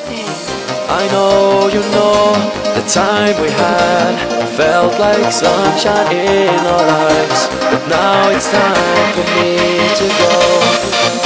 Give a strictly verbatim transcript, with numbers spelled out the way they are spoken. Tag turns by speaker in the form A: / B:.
A: I know you know the time we had felt like sunshine in our lives, but now it's time for me to go.